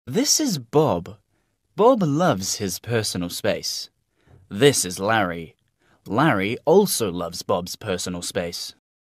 This is Bob. Bob loves his personal space. This is Larry. Larry also loves Bob's personal space.